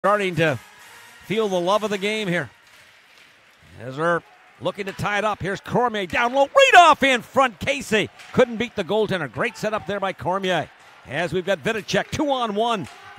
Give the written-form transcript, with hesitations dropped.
starting to feel the love of the game here. As they're looking to tie it up. Here's Cormier down low, right off in front. Casey couldn't beat the goaltender. Great setup there by Cormier. As we've got Vidicek 2-on-1